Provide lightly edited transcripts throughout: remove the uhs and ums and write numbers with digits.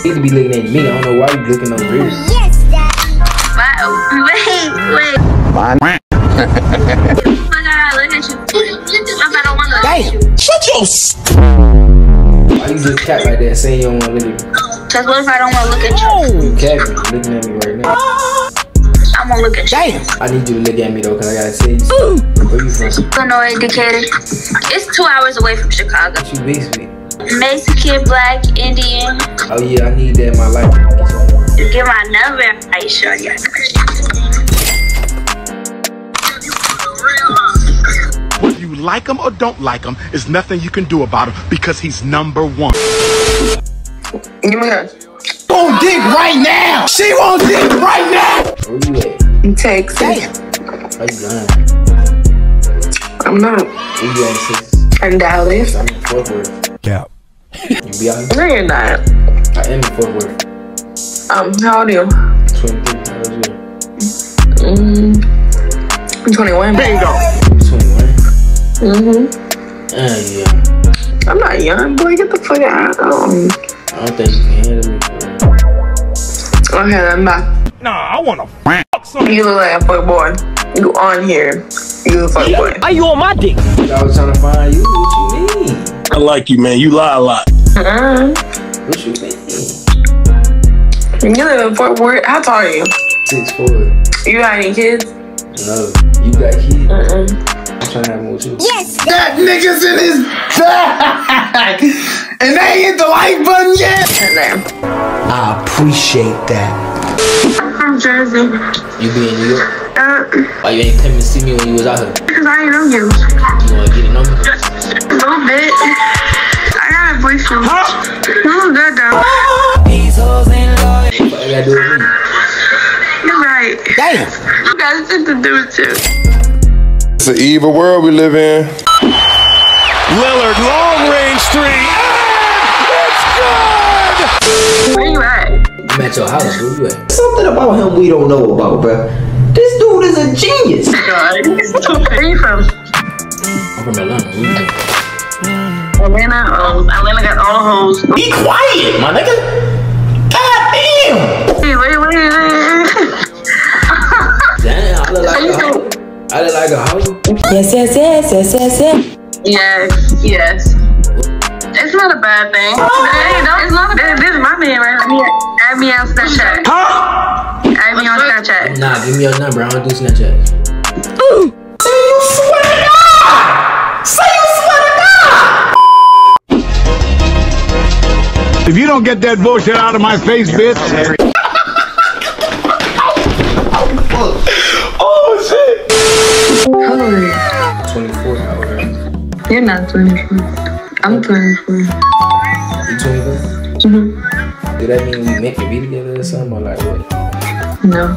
need to be looking at me. I don't know why you looking over here. Yes, Daddy. Wait. Fine. I gotta look at you. If I don't want to look at you. Shut your Why you just cat like that saying you don't want to look at me? Cause what if I don't want to look at you? You capping, looking at me right now. I'm gonna look at you. damn. I need you to look at me though, cause I gotta say you something. Where you from? Illinois, Decatur. It's 2 hours away from Chicago. What you based with? Mexican, Black, Indian. Oh yeah, I need that in my life. You get my number. Are you sure? Yeah. Whether you like him or don't like him, there's nothing you can do about him because he's #1. Give me that. Won't dick right now. She won't dick right now. Where you at? In Texas. Damn. Are you lying? I'm not. Where you at in Texas? In Dallas. I'm in Fort Worth. Yeah. You be out here? No, you're not. I am in Fort Worth. How old are you? 23. How old you? I'm 21. Bingo. 21. Yeah. I'm not young, boy. Get the fuck out. I don't think you can handle me. Okay, I'm back. Nah, I wanna fuck some. You look like a fuck boy. You on here. You a fuck boy. Are you on my dick? I was trying to find you. What you mean? I like you, man. You lie a lot. What you mean? You live in Fort Worth. How tall are you? 6'4". You got any kids? No. You got kids? I'm trying to have more too. Yes. That nigga's in his bag. And they ain't hit the like button yet. I appreciate that. I'm from Jersey. You be in New York? Why you ain't come to see me when you was out here? Because I ain't know you. You wanna get a number? A little bit. I got a boyfriend. I'm good though. What I gotta do with me? You're right. Damn. You got shit to do too. It's an evil world we live in. Lillard, long range three. It's good. Where you at? I'm at your house. Where you at? Something about him we don't know about, bruh. This dude is a genius. God. Where you from? I'm from Atlanta. Where you from? Atlanta. Atlanta got all the hoes. Be quiet, my nigga. God damn. Hey, wait. Damn, I look like a hoe. I look like a hoe. Yes. It's not a bad thing. Hey, no, it's not a bad thing. This is my man right here. Add me on Snapchat. Add me on Snapchat. Nah, give me your number. I don't do Snapchat. Say you swear to God. Say you swear to God. If you don't get that bullshit out of my face, bitch. Oh shit. How old are you? 24. How old are you? You're not 24. I'm 24. You 24? Do that mean we meant to be together or something? Or like what? No.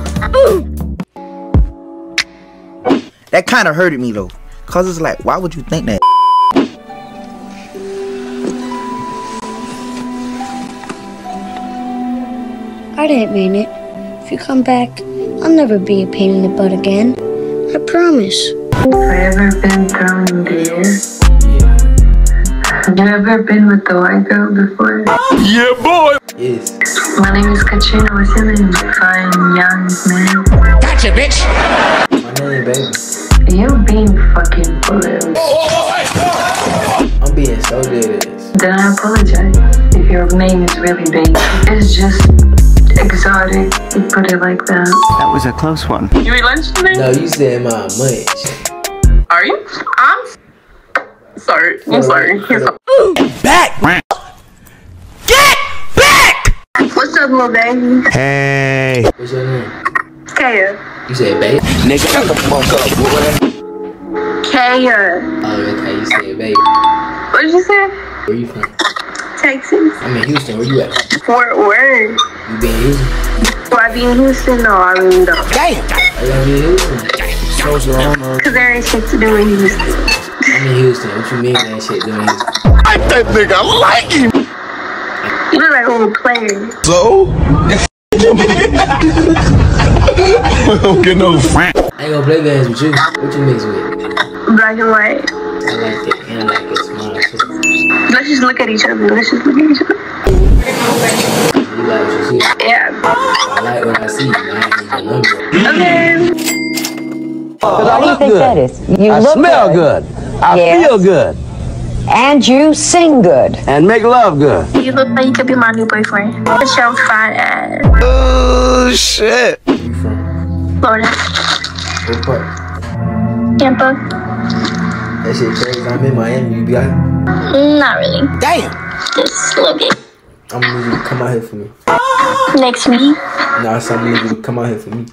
That kind of hurted me though. Cause it's like, why would you think that? I didn't mean it. If you come back, I'll never be a pain in the butt again. I promise. Have I ever been thrown there? Yeah. Have you ever been with the white girl before? Yeah, boy. Yes. My name is Katrina. What's your name? Fine young man. Gotcha, bitch. My name, baby. You being fucking blue. I'm being so dead at this. Then I apologize if your name is really big. It's just exotic. You put it like that. That was a close one. You eat lunch today? No, you said my munch. Are you? I'm sorry. I'm sorry. Back. Get back. What's up, little baby? Hey. What's your name? Kaya. You said baby? Nigga, shut the fuck up, boy. Kaya. Oh, okay. You said baby. What did you say? Where you from? Texas. I'm in Houston. Where you at? Fort Worth. You been in Houston? Do I be in Houston? No, I really don't. Damn. I gotta be in Houston. Because there ain't shit to do in Houston. I'm in Houston. What you mean that shit doing Houston? I that nigga. I like him. You look like a little player. So? I don't get no. I ain't gonna play games with you. What you mix with? Black and white. I like that. And I like that smile too. Let's just look at each other. Let's just look at each other. You like what you see. Yeah. I like what I see. I ain't even number. Okay. How do you think that is? You look Smell good. I feel good. And you sing good. And make love good. You look like you could be my new boyfriend. What's your fine ass? Oh shit. Where you from? Florida. What part? Tampa. That shit crazy. I'm in Miami. You be out here? Not really. Damn. Just a little bit. I'm gonna need you to come out here for me. Next week. Nah, so I'm gonna need you to come out here for me.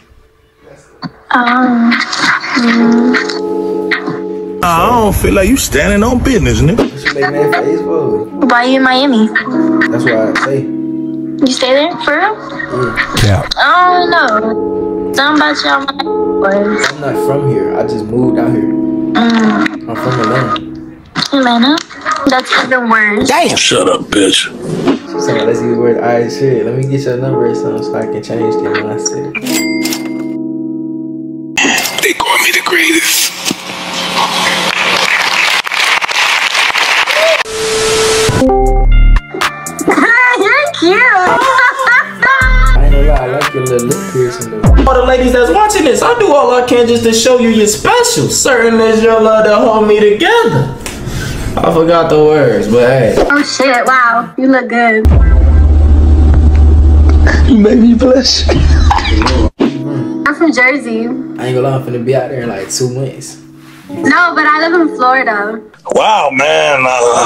I don't feel like you standing on business, nigga. What you make that face for? Why are you in Miami? That's what I say. You stay there for real? Yeah. I don't know. Something about y'all boys. I'm not from here. I just moved out here. I'm from Atlanta. Atlanta? That's even worse. Damn. Shut up, bitch. She said, let's use the word. Alright, shit. Let me get your number or something so I can change them when I say it. They call me the greatest. You're cute. I ain't gonna lie, I like your little lip piercing though. All the ladies that's watching this, I do all I can just to show you you're special. Certain as your love to hold me together. I forgot the words, but hey. Oh shit, wow. You look good. You make me blush. I'm from Jersey. I ain't gonna lie, I'm finna be out there in like 2 months. No, but I live in Florida. Wow, man.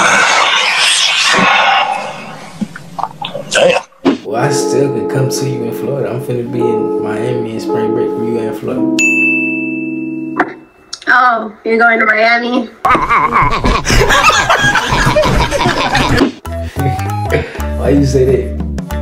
Damn. Well, I still can come to you in Florida. I'm finna be in Miami in spring break from you in Florida. Oh, you're going to Miami? Why you say that?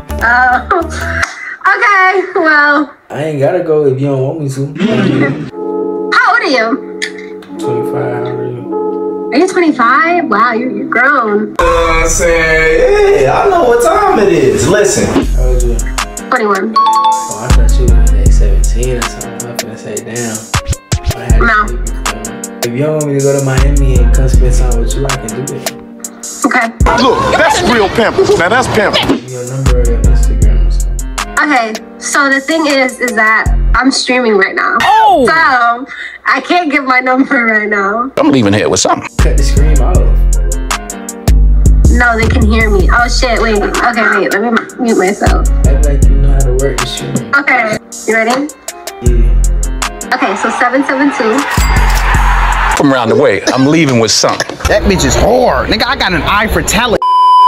Okay, well. I ain't gotta go if you don't want me to. How old are you? 25, how old are you? Are you 25? Wow, you're grown. I'm saying, yeah, I know what time it is. Listen. How old you? 21. Oh, I thought you were like 17 or something. I'm finna say, damn. No. If you don't want me to go to Miami and come spend time with you, I can do it. Okay. Look, that's real pimping. Now that's pimping. Give me your number or your Instagram or something. Okay, so the thing is that I'm streaming right now. Oh! So, I can't give my number right now. I'm leaving here with something. Cut the scream off. No, they can hear me. Oh shit, wait. Okay, wait, let me mute myself. Act like you know how to work the stream. Okay, you ready? Yeah. Okay, so 772. From around the way, I'm leaving with something. That bitch is hard. Nigga, I got an eye for talent.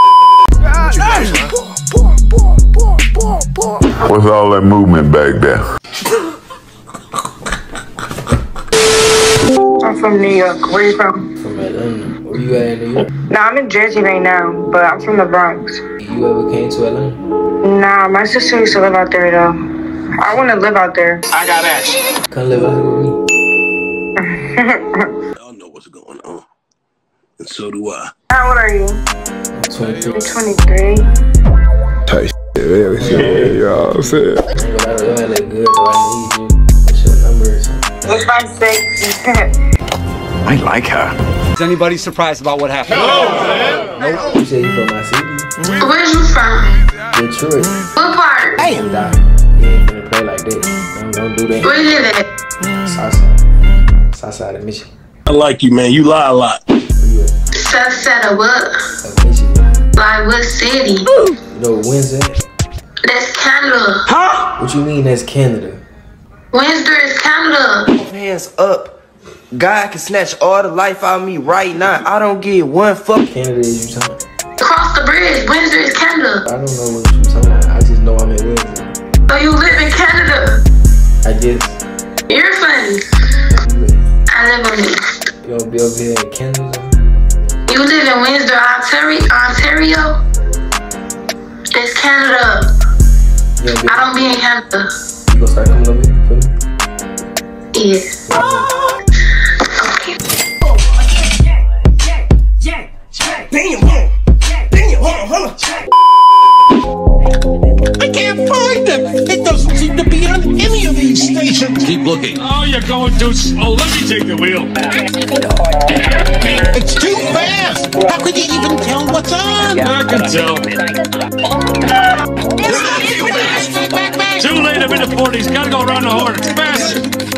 What's all that movement back there? I'm from New York. Where you from? From Atlanta. Where you at in New York? Nah, I'm in Jersey right now, but I'm from the Bronx. You ever came to Atlanta? Nah, my sister used to live out there though. I want to live out there. I got action. Come live out here with me. Y'all know what's going on. And so do I. How old are you? 23. You're 23. Tight shit, man. You know what I'm saying? I ain't gonna lie, your hair look good, so I need you. What's your number or something? It's 5'6". I like her. Is anybody surprised about what happened? No, you say you from my city? Where's you from? Detroit. What part? Damn. You ain't finna play like that. Don't do that. Where you live at? Southside. Southside of Michigan. I like you, man. You lie a lot. Where you at? Southside of what? Of Michigan. Like what city? You know where Windsor at? That's Canada. Huh? What you mean that's Canada? Windsor is Canada. Hands up. God can snatch all the life out of me right now. I don't get one fuck. Canada is you talking? Across the bridge, Windsor is Canada. I don't know what you talking about. I just know I'm in Windsor. So you live in Canada? I guess. You're funny. I live in it. You don't be over here in Canada? You live in Windsor, Ontario? It's Canada. I don't be in Canada. You gonna start coming over here for me? Yeah. I can't find him. It doesn't seem to be on any of these stations. Keep looking. Oh, you're going too slow. Let me take the wheel. It's too fast. How could you even tell what's on? I can tell. Too late, I'm in the 40s. Gotta go around the horn. Faster.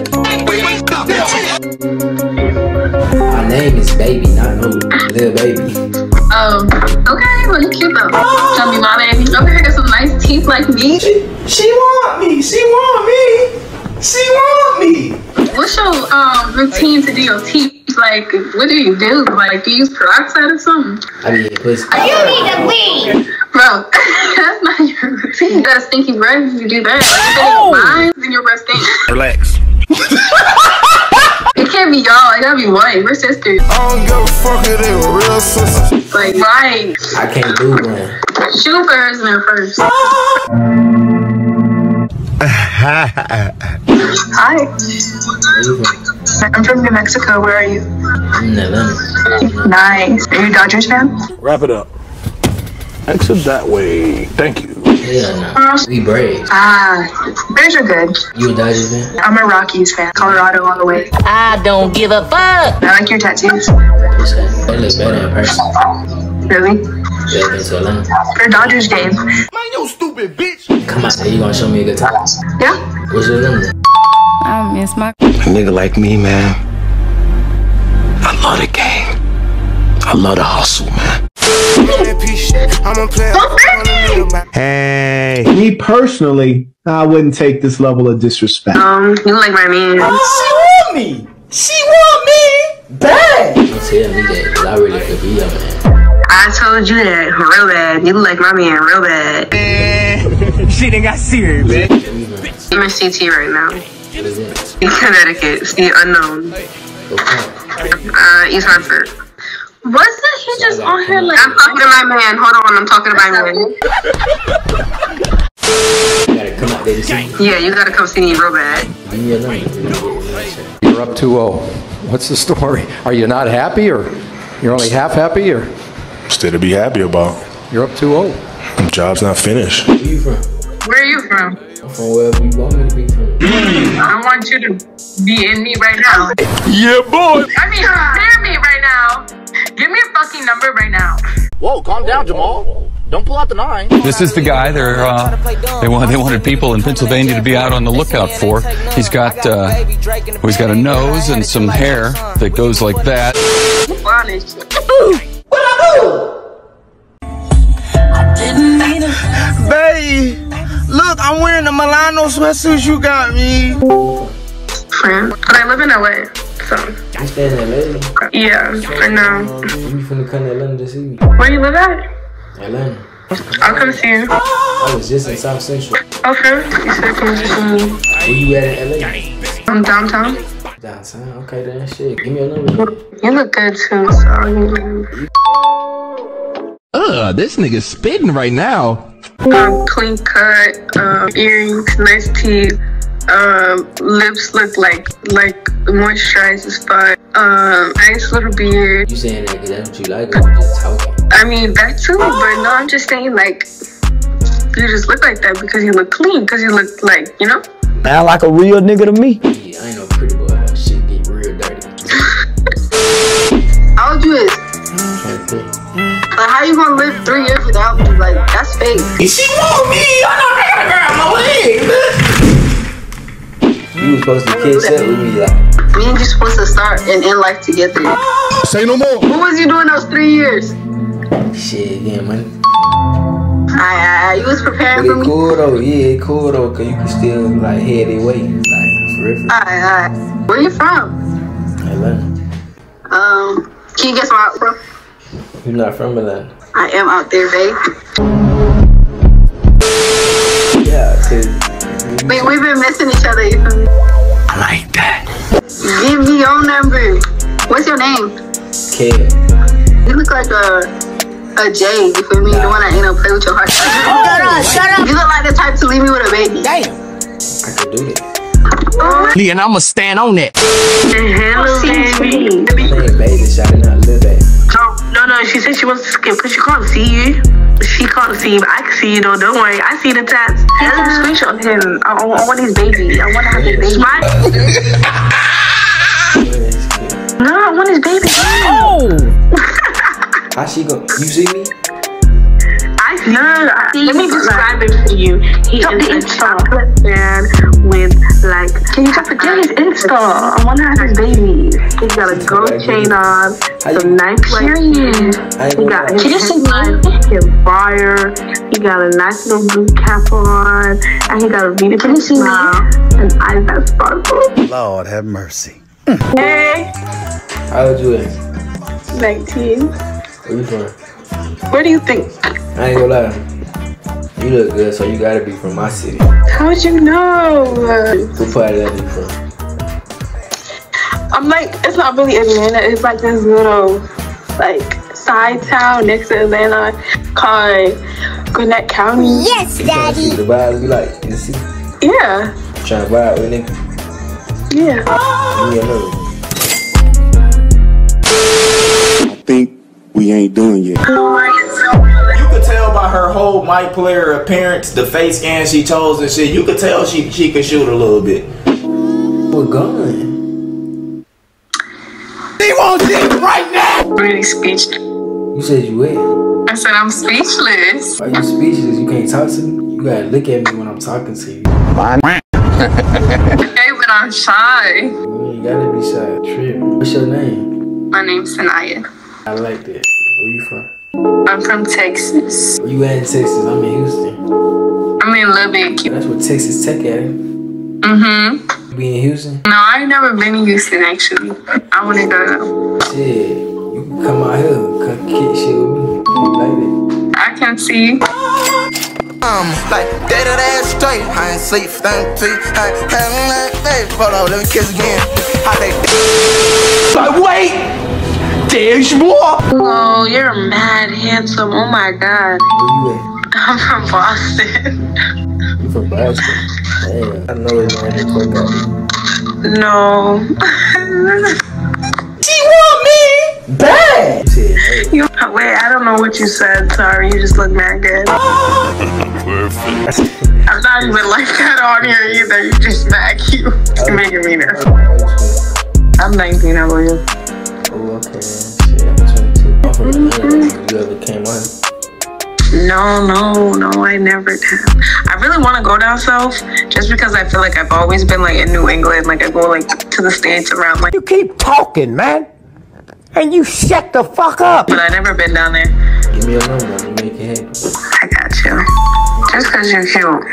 My name is Baby, not no little baby. Oh, okay. Well, you cute though. Tell me, my baby. Okay, I got some nice teeth like me. She want me. She want me. She want me. What's your routine to do your teeth? Like, what do you do? Like, do you use peroxide or something? I mean, pussy. You need to leave, bro. That's not your routine. You got a stinky breath if you do that. Like, then your breath stinks. Relax. It can't be y'all. It gotta be one. We're sisters. I don't give a fuck if they were real sisters. Like, right. I can't do one. Shoot for her first. Hi. I'm from New Mexico. Where are you? I'm in Atlanta. Nice. Are you a Dodgers fan? Wrap it up. Exit that way. Thank you. Yeah, no. We Braves. Ah, Braves are good. You a Dodgers fan? I'm a Rockies fan. Colorado all the way. I don't give a fuck. I like your tattoos. They look better in person. Really? Yeah, been to Atlanta. For a Dodgers game. Man, you stupid bitch. Come on, you gonna show me a good time? Yeah. What's your number? I miss my. A nigga like me, man. I love the game. I love the hustle, man. Hey. Me personally, I wouldn't take this level of disrespect. You like my man. She want me. She want me bad. Don't tell me that, cause I really could be your man. I told you that real bad. You like my man real bad. Shit ain't got serious, man. I'm in CT right now. What is it? In Connecticut. It's the unknown. East Hartford. Wasn't he just on here like... I'm talking to my man. Hold on, I'm talking to my man. You gotta come out there to see me. Yeah, you gotta come see me real bad. Give me your number. You're up 2-0. What's the story? Are you not happy, or you're only half happy, or? Still to be happy about. You're up 2-0. The job's not finished. Where you from? Where are you from? I'm from wherever you want me to be from. I want you to be in me right now. Yeah, boy. I mean, hear me right now. Give me a fucking number right now. Whoa, calm down, Jamal. Don't pull out the 9. This is the guy they wanted people in Pennsylvania to be out on the lookout for. He's got a nose and some hair that goes like that. Babe, look, I'm wearing the Milano sweatsuit you got me. Friend, but I live in LA, so. You stay in LA? Yeah, for now. You finna come to Atlanta to see me? Where you live at? Atlanta. I'll come see you. I was just in South Central. Okay, you said come see me. Where you at in LA? I'm downtown. Downtown? Okay then, shit. Give me your number. You look good too, so. This nigga's spitting right now. Clean cut, earrings, nice teeth, lips look like moisturized as fuck, nice little beard. You saying that because that's what you like, or you just talking? I mean, that too, but no, I'm just saying, like, you just look like that because you look clean, because you look like, you know? Sound like a real nigga to me. Yeah, I ain't no pretty boy. That shit get real dirty. How old you is? 23. Like, how you gonna live 3 years without me? Like, that's fake. She want me. I'm not gonna grab my leg. You was supposed to kiss up with me, like. Me and you supposed to start and end life together. Say no more. What was you doing those 3 years? Shit, yeah, man. You was preparing But for me? cool though, yeah, it cool though, cause you can still like head it way, like for real. Alright. Where you from? Atlanta. Can you guess where I'm from? You're not from Atlanta. I am out there, babe. Yeah, cause We've been missing each other. You feel me? I like that. Give me your number. What's your name? Kale. You look like a J. You feel me? The one that ain't gonna play with your heart. Shut up! You look like the type to leave me with a baby. Damn. I could do that. Lee, and I'ma stand on that. Hello, baby. Hey, baby, shouting out Lil Baby. No, she said she wants to skip because she can't see you. She can't see you, but I can see you though. Don't worry, I see the tats. There's a screenshot of him. I want his baby. I want to have his baby. No, I want his baby. How she go? You see me? I Let me describe it for you. He is a chocolate man with like. Can you just forget his Insta? I want to have his baby. He's got a gold chain on, some nice shoes. He got his fire. He got a nice little blue cap on, and he got a beautiful smile and eyes that sparkle. Lord have mercy. Hey. How old you at? 19. Where you from? Where do you think? I ain't gonna lie. You look good, so you gotta be from my city. How'd you know? What part of that you from? I'm like, it's not really Atlanta. It's like this little, like, side town next to Atlanta called Gwinnett County. Yes, Daddy. The vibes be like in the city. Yeah. Trying to vibe with nigga. Yeah. Give me another. I think we ain't doing yet. You could tell by her whole mic player appearance, the face scan she chose and shit. You could tell she could shoot a little bit. What gun? He wants it right now. Really speechless. You said you wet. I said I'm speechless. Are you speechless? You can't talk to me? You gotta look at me when I'm talking to you. Okay, but I'm shy. You gotta be shy. Trip. What's your name? My name's Sanaya. I like that. Where you from? I'm from Texas. Where you at in Texas? I'm in Houston. I'm in Lubbock. That's what Texas Tech at. Mm-hmm. You be in Houston? No, I ain't never been in Houston actually. I wanna go. Shit. You can come out here. Come kick shit with me. You like that? I can see. Like dead of that straight. I ain't sleep, stand to hey, hold on, let me kiss again. How they like, wait! There's more! Oh, you're mad handsome. Oh my god. Where you at? I'm from Boston. You from Boston? Damn, I know it's not in Portland. No. She want me bad! You said, hey. Wait, I don't know what you said. Sorry, you just look mad good. Perfect. I'm not even like that on here either. You just mad cute. You're making me nervous. I'm 19, I believe. Oh, okay. Shit, I'm 22. I'm from Atlanta. You ever came on? No, I never have. I really want to go down south just because I feel like I've always been like in New England. Like I go like to the States around like. You keep talking, man. And you shut the fuck up. But I've never been down there. Give me a number. Let me make it happen. I got you. Just because you're cute. You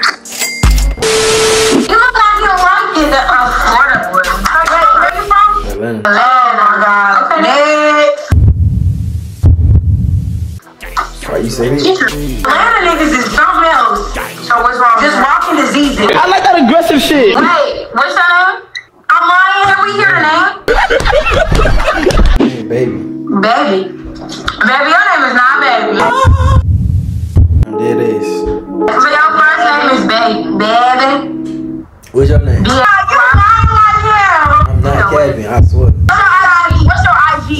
look like you like it. Florida boy. Where you from? Atlanta. Oh my god. Okay. Why you say that? Atlanta niggas is something else. So what's wrong? Just walking diseases. I like that aggressive shit. Wait, what's your name? I'm lying. Have we hear the name? Hey, baby. Baby, your name is not Baby. It is. So your first name is Baby. What's your name? Yeah, you're not like him. I'm not Kevin, I swear. What's your IG?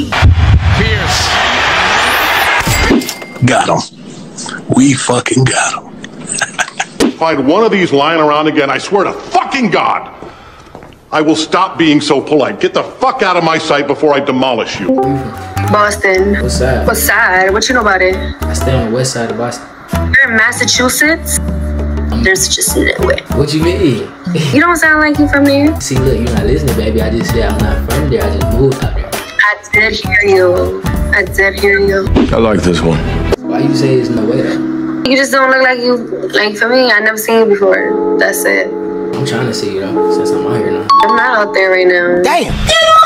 Got him. We fucking got him. Find one of these lying around again, I swear to fucking God, I will stop being so polite. Get the fuck out of my sight before I demolish you. Boston. What side? What side? What you know about it? I stay on the west side of Boston. You're in Massachusetts? There's just no way. What you mean? You don't sound like you from there. See, look, you're not listening, baby. I just said I'm not from there. I just moved out there. I did hear you. I like this one. Why you say there's no way though? You just don't look like you, like for me, I never seen you before. That's it. I'm trying to see you though, since I'm out here now. I'm not out there right now. Damn. You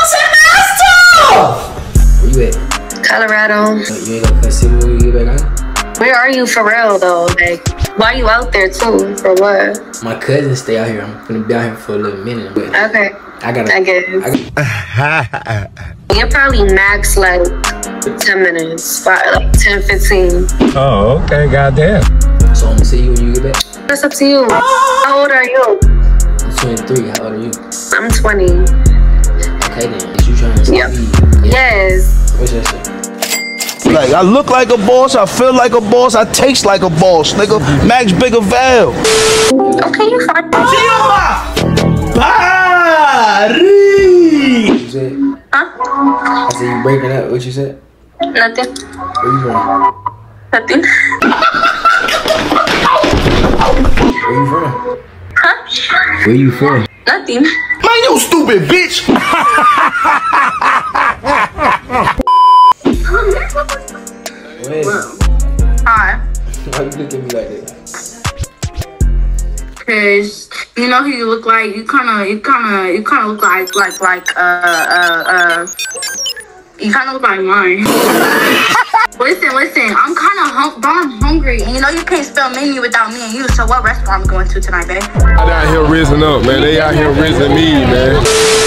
Where you at? Colorado. You ain't gonna see me when you get back home? Where are you for real though? Like, why you out there too? For what? My cousins stay out here. I'm gonna be out here for a little minute. But okay. I guess. You're probably max like 10 minutes, like 10, 15. Oh, okay, goddamn. So I'm gonna see you when you get back? That's up to you. How old are you? I'm 23. How old are you? I'm 20. Okay then. Is you trying to see me? Yes. What's that shit? Like, I look like a boss, I feel like a boss, I taste like a boss, nigga. Max Bigger Val. Okay, you fine. What you said? Huh? I said you breaking up. What you said? Nothing. Where you from? Nothing. Where you from? Huh? Where you from? Nothing. Man, you stupid bitch. Hi. Why you look at me like that? Cause you know who you look like. You kind of look like you kind of look like mine. Listen. I'm kind of hungry, and you know you can't spell menu without me and you. So what restaurant I'm going to tonight, babe? I out here risen up, man. They out here risen me, man.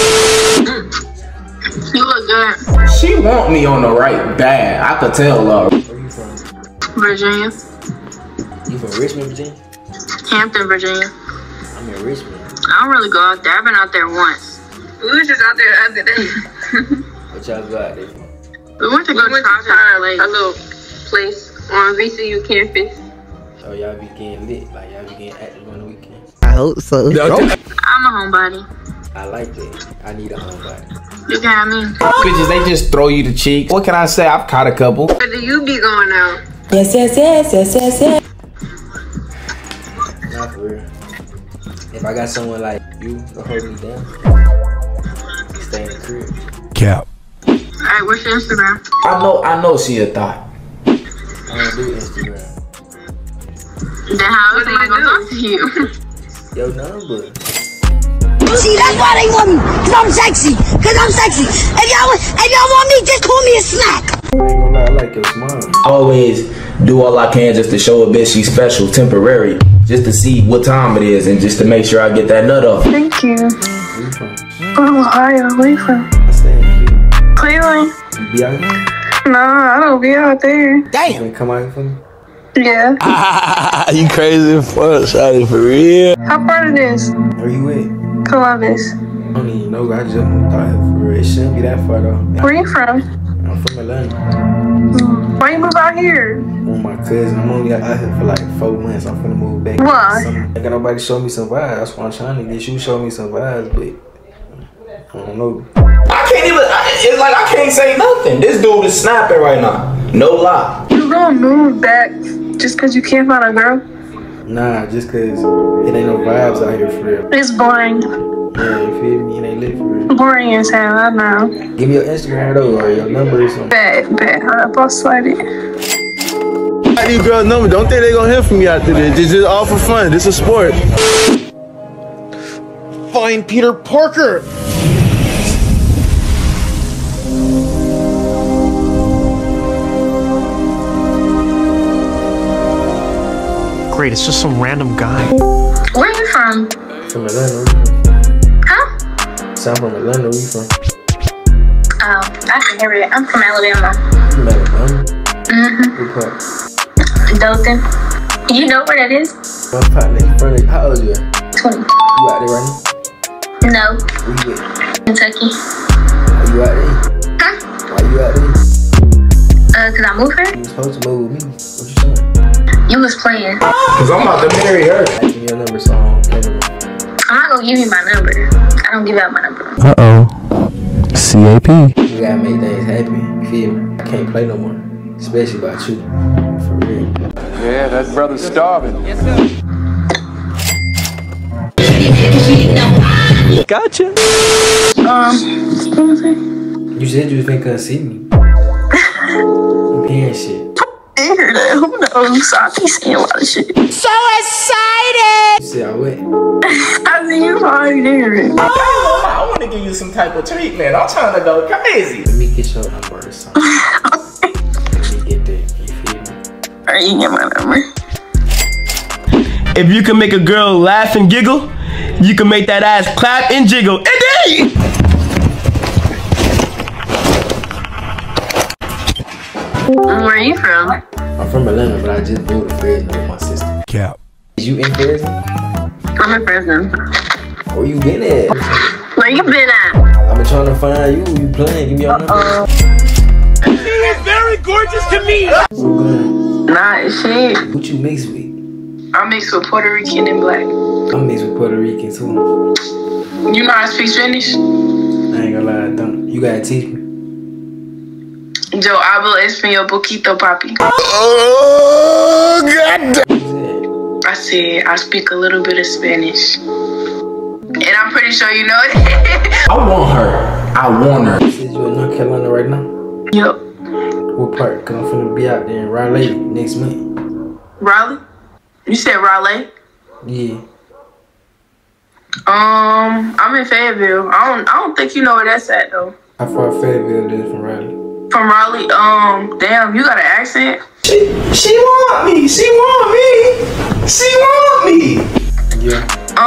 You look good. She want me on the right bad. I could tell, Laura. Where you from? Virginia. You from Richmond, Virginia? Hampton, Virginia. I'm in Richmond. I don't really go out there. I've been out there once. We was just out there the other day. What y'all go out there for? We went to Tyler Lake, a little place on VCU campus. Oh, y'all be getting lit, like y'all be getting active on the weekends. I hope so. I'm a homebody. I like that. I need a homebody. You can have me. Bitches, they just throw you the cheeks. What can I say? I've caught a couple. Where do you be going out? Yes. Not for real. If I got someone like you to hold me down, stay in the crib. Cap. Alright, what's your Instagram? I know she a thought. I don't do Instagram. Then how am I gonna talk to you? Your number. See, that's why they want me, cause I'm sexy. If y'all want me, just call me a snack. I ain't gonna lie, I like your smile. Always do all I can just to show a bitch she's special, temporary. Just to see what time it is and just to make sure I get that nut off. Thank you. Where you from? Ohio, where you from? I stay in Cleveland. You be out here? No, I don't be out there. Damn. You come out here for me? Yeah. You crazy as fuck, shawty, for real. How far it is? Where you at? Columbus. I don't even know. I just moved out here for real. It shouldn't be that far though. Where you from? I'm from Atlanta. Why you move out here? With my cousin. I'm only out here for like 4 months. I'm finna move back. Why? Ain't got nobody show me some vibes. That's why I'm trying to get you to show me some vibes, but I don't know. I can't even, it's like I can't say nothing. This dude is snapping right now. No lie. You gonna move back just cause you can't find a girl? Nah, just cause it ain't no vibes out here for real. It's boring. Yeah, you feel me? It ain't lit for real. Boring as hell, I know. Give me your Instagram though, or your number or something. Bet. I'll post it. These girls know me. Don't think they gonna hear from me after this. This is all for fun. This is a sport. Find Peter Parker. Great, it's just some random guy. Where are you from? From Atlanta. Huh? So I'm from Atlanta. Where you from? Oh, I can hear it. I'm from Alabama. From Alabama? Mm-hmm. What part? Dothan. You know where that is? My partner in front of you. How old you at? 20. You out there right now? No. Where you at? Kentucky. Why you out there? Huh? Why you out there? Cause I moved here? You was supposed to move with me. What you saying? You was playing. Cause I'm about to marry her. Give me your number so I don't play with me. I'm not gonna give you my number. I don't give out my number. Uh-oh. CAP. You gotta make things happen. You feel me? I can't play no more. Especially about you. For real. Yeah, that brother's starving. Yes, sir. Gotcha. You said you think couldn't see me. I'm hearing shit. I hear that. Who knows? I be seeing a lot of shit. So excited! You said I went. I think you probably hear it. I want to give you some type of treatment. I'm trying to go crazy. Let me get your number or something. Let me get that. You feel me? Alright, you get my number. If you can make a girl laugh and giggle, you can make that ass clap and jiggle. Indeed! Where are you from? I'm from Atlanta, but I just moved to Fresno with my sister. Cap. Is you in Fresno? I'm in Fresno. Where you been at? Where you been at? I've been trying to find you. You playing? Give me your number. She is very gorgeous to me. So good. Nah, shit. What you mix with? I'm mixed with Puerto Rican and black. I'm mixed with Puerto Rican too. You know how to speak Spanish? I ain't gonna lie, I don't. You gotta teach me. Yo hablo español poquito, papi. Oh, God. I I said I speak a little bit of Spanish. And I'm pretty sure you know it. I want her. I want her. You said you in North Carolina right now? Yep. What part? Cause I'm finna be out there in Raleigh next month. Raleigh? You said Raleigh? Yeah. I'm in Fayetteville. I don't think you know where that's at though. How far Fayetteville is from Raleigh? From Raleigh, damn, you got an accent? She want me. She want me. She want me. Yeah.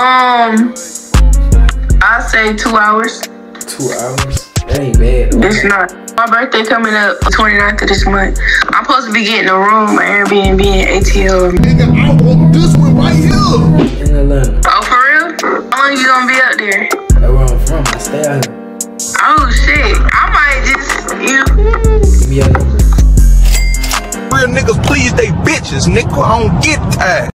I'd say 2 hours. 2 hours? That ain't bad. It's not. My birthday coming up 29th of this month. I'm supposed to be getting a room, an Airbnb and ATL. Nigga, I want this one right here. In Atlanta. Oh, for real? How long you gonna be up there? That's where I'm from. I stay out here. Oh shit. I might just, Give me your number. Real niggas please they bitches, nigga. I don't get that.